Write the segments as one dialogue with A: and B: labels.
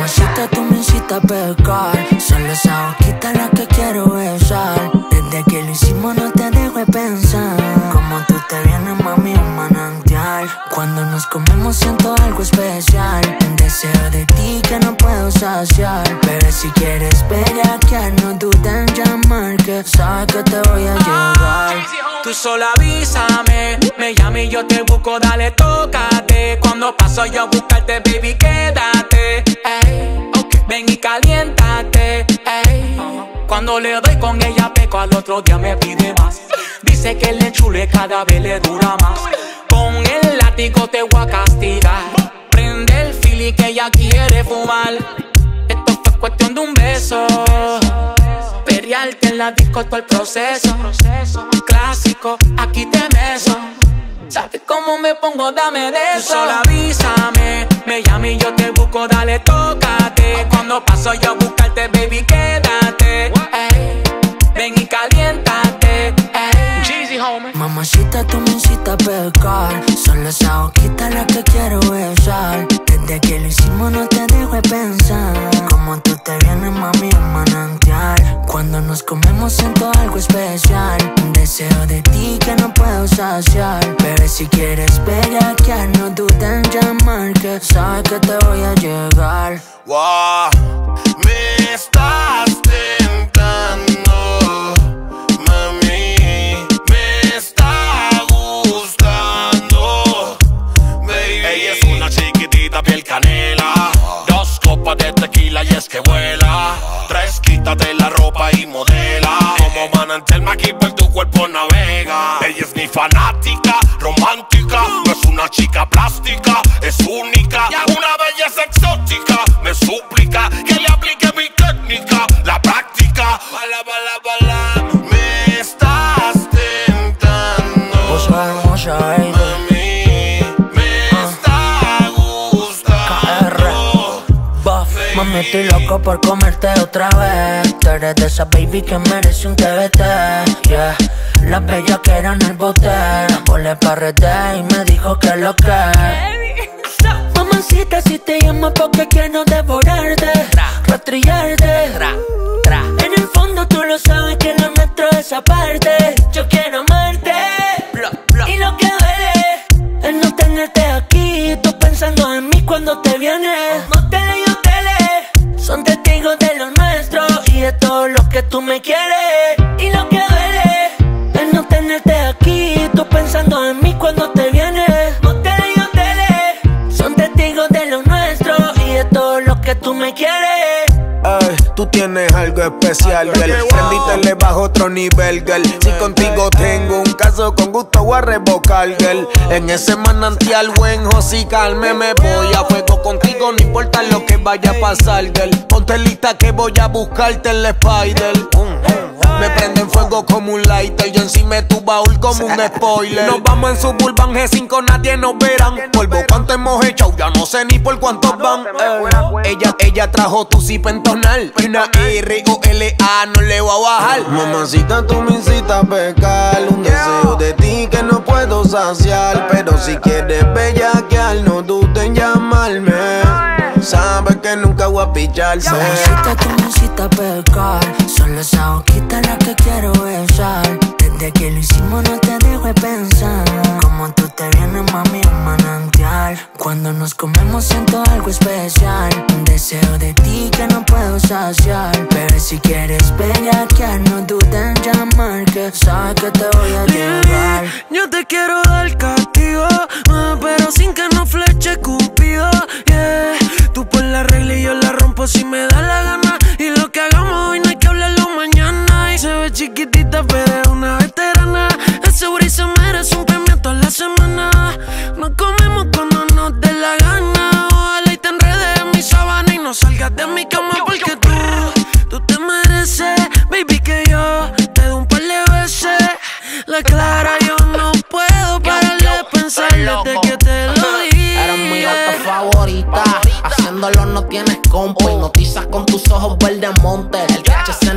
A: Mamacita, tú me hiciste pecar. Son esa boquita la que quiero besar. Desde que lo hicimos no te dejo de pensar. Como tú te vienes, mami, un manantial. Cuando nos comemos siento algo especial. Un deseo de ti que no puedo saciar. Bebé, si quieres bellaquear, no dudes en llamar, que sabes que te voy a llevar.
B: Tú solo avísame, me llama y yo te busco, dale, tócate. Cuando paso yo a buscarte, baby, quédate. Ey, okay. Ven y caliéntate. Ey. Cuando le doy con ella peco, al otro día me pide más. Dice que le enchule, cada vez le dura más. Con el látigo te voy a castigar. Prende el fili que ella quiere fumar. Esto fue cuestión de un beso. Periarte en la disco todo el proceso. Clásico, aquí te beso. ¿Sabes cómo me pongo? Dame de eso. Tú solo avísame, me llama y yo te busco, dale, tócate. Cuando paso yo a buscarte, baby, quédate. Ey, ven y caliéntate. Jeezy, homie.
A: Mamacita, tú me hiciste pecar. Solo esa boquita la que quiero besar. Desde que lo hicimos no te dejo de pensar. Como tú te vienes, mami, un manantial. Cuando nos comemos siento algo especial. Un deseo de ti que no puedo saciar. Bebé, si quieres bellaquear, no dudes en llamar, que sabes que te voy a llegar.
C: Wow, me estás tentando, mami, me está gustando, baby. Ella es una chiquitita piel canela, 2 copas de tequila y es que vuela. 3, quítate la ropa y modela. Como manantial Maquiver tu cuerpo navega. Ella es mi fanática, romántica. No es una chica plástica, es única. Una belleza exótica. Me suplica que le aplique mi técnica. La práctica. Bala, bala, bala. Me estás tentando.
A: Cosa hermosa, baby. Mami, estoy loco por comerte otra vez. Tú eres de esa baby que merece un TBT, yeah. La bella que era en el bote, la volé pa' redes y me dijo que lo que. Mamacita, si te llamo porque quiero devorarte, rastrillarte. En el fondo tú lo sabes que lo nuestro es aparte. Yo quiero amarte, y lo que duele es no tenerte aquí. Tú pensando en mí cuando te vienes. Motel y hoteles son testigos de lo nuestro y de todo lo que tú me quieres. Y lo que duele es no tenerte aquí. Tú pensando en mí cuando te vienes. Motel y hoteles son testigos de lo nuestro y de todo lo que tú me quieres.
D: Ay, tú tienes algo especial, girl. Prendiste le bajo otro nivel, girl. Si contigo tengo un caso, con gusto voy a revocar, girl. En ese manantial buen josical me voy a fuego contigo, no importa lo que vaya a pasar, girl. Ponte lista que voy a buscarte en la Spider. Me prende en fuego como un lighter. Yo encima de tu baúl como un spoiler. Nos vamos en Suburban G5, nadie nos verán. Polvo cuánto hemos echado, ya no sé ni por cuántos van. Ella trajo tu zip en tonal. Una R-O-L-A, no le voy a bajar.
E: Mamacita, tú me hiciste pecar. Un deseo de ti que no puedo saciar. Pero si quieres bellaquear, no dudes en llamarme. Sabes que nunca voy a picharse.
A: Mamacita, tú me hiciste pecar. Solo esa boquita la que quiero besar. Desde que lo hicimos no te dejo de pensar. Como tú te vienes, mami, un manantial. Cuando nos comemos siento algo especial. Un deseo de ti que no puedo saciar. Bebé, si quieres bellaquear, no dudes en llamar, que sabes que te voy a llevar.
F: Yo te quiero dar castigo, pero sin que no fleche Cupido, yeah. Tú por la regla y yo la rompo si me da la gana. Y lo que hagamos hoy no hay que hablarlo mañana. Y se ve chiquitita pero es una veterana. Ese booty se merece un premio toda la semana. Nos comemos cuando nos dé la gana. Ojalá y te enredes en mi sábana y no salgas de mi cama porque tú te mereces, baby, que yo te doy un par de veces. La clara yo no puedo parar de pensar desde que te lo dije.
G: Eres mi auto favorita, haciéndolo no tienes compa. Hipnotizas con tus ojos verde monte. El THC en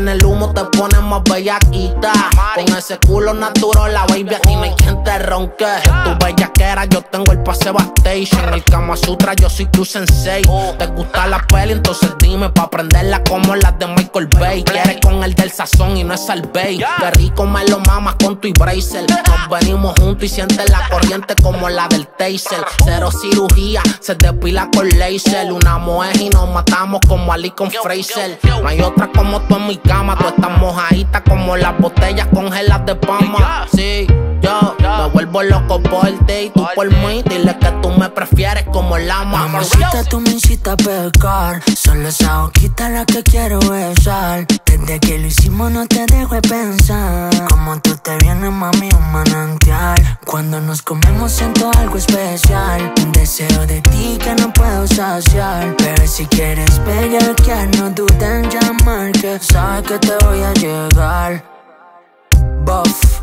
G: el humo te pones más bellaquita. Con ese culo natural, la baby, aquí no hay quien te ronque. Tu bellaquera, yo tengo el pase Station. El Kama Sutra, yo soy tu sensei. Te gusta la peli, entonces dime pa' prenderla como las de Michael Bay. Quieres con el del sazón y no es Salvey. Qué rico me lo mamas con tu Bracer. Nos venimos juntos y sientes la corriente como la del Taser. Cero cirugía, se depila con laser. Una mujer y nos matamos como Ali con Fraser. No hay otra como tú en mi cama. Tú estás mojadita como las botellas congeladas de Pama. Sí, yo me vuelvo loco por ti y tú por mí. Dile que tú me prefieres como la mamá.
A: Mamacita, tú me incitas a pecar. Solo esa boquita la que quiero besar. Desde que lo hicimos no te dejo de pensar. Como tú te vienes, mami, un manantial. Cuando nos comemos siento algo especial. Un deseo de ti que no puedo saciar. Pero si quieres bellaquear, no dudes en llamar, que sabes que te voy a llegar. Buff.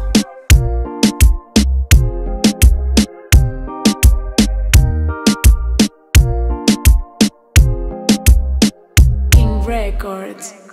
H: Records.